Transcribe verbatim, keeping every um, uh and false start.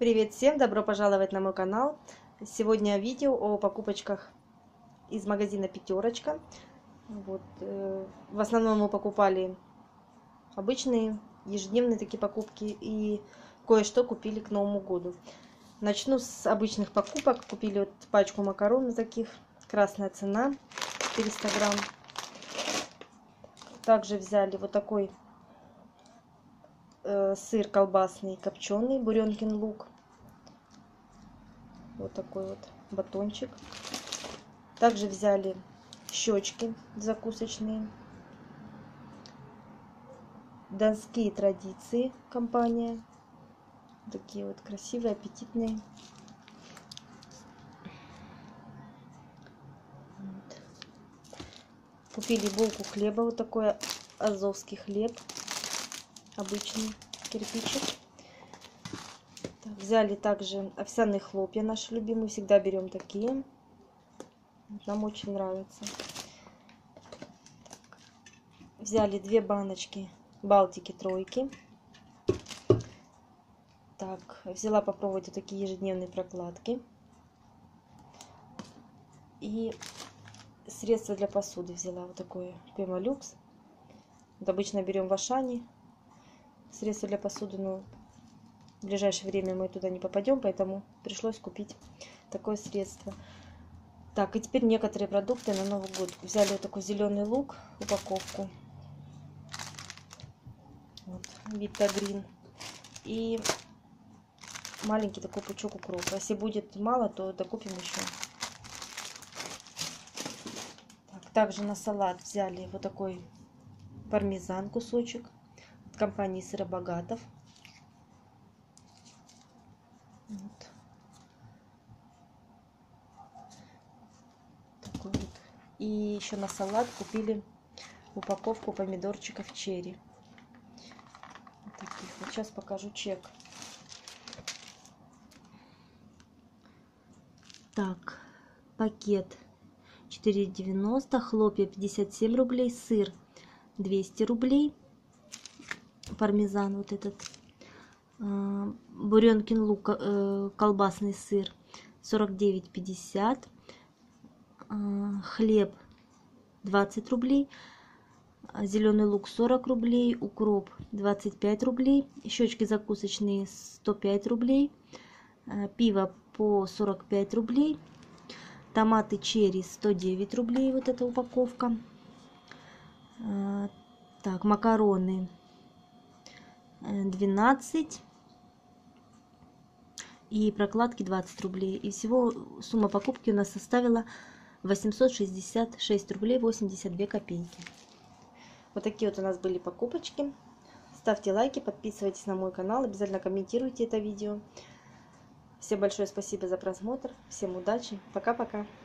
Привет всем, добро пожаловать на мой канал. Сегодня видео о покупочках из магазина Пятерочка. Вот, э, в основном мы покупали обычные ежедневные такие покупки и кое-что купили к Новому году. Начну с обычных покупок. Купили вот пачку макарон таких, красная цена, четыреста грамм. Также взяли вот такой сыр колбасный копченый, Буренкин лук. Вот такой вот батончик. Также взяли щечки закусочные. Донские традиции компания. Такие вот красивые, аппетитные. Вот. Купили булку хлеба, вот такой азовский хлеб. Обычный кирпичик. Так, взяли также овсяные хлопья, наши любимые, всегда берем такие, нам очень нравятся. Взяли две баночки Балтики тройки. Так, взяла попробовать вот такие ежедневные прокладки и средство для посуды взяла вот такое Пемолюкс. Вот обычно берем в Ашане средства для посуды, но в ближайшее время мы туда не попадем, поэтому пришлось купить такое средство. Так, и теперь некоторые продукты на Новый год. Взяли вот такой зеленый лук, упаковку. Вот, Vita Green. И маленький такой пучок укропа. Если будет мало, то докупим еще. Так, также на салат взяли вот такой пармезан кусочек от компании Сыробогатов. Вот. Такой вот. И еще на салат купили упаковку помидорчиков черри. Вот таких. Вот сейчас покажу чек. Так, пакет четыре девяносто, хлопья пятьдесят семь рублей, сыр двести рублей, пармезан вот этот, Буренкин лук, колбасный сыр сорок девять пятьдесят, хлеб двадцать рублей, зеленый лук сорок рублей, укроп двадцать пять рублей, щечки закусочные сто пять рублей, пиво по сорок пять рублей, томаты черри сто девять рублей, вот эта упаковка. Так, макароны двенадцать и прокладки двадцать рублей. И всего сумма покупки у нас составила восемьсот шестьдесят шесть рублей восемьдесят две копейки. Вот такие вот у нас были покупочки. Ставьте лайки, подписывайтесь на мой канал, обязательно комментируйте это видео. Всем большое спасибо за просмотр, всем удачи, пока-пока.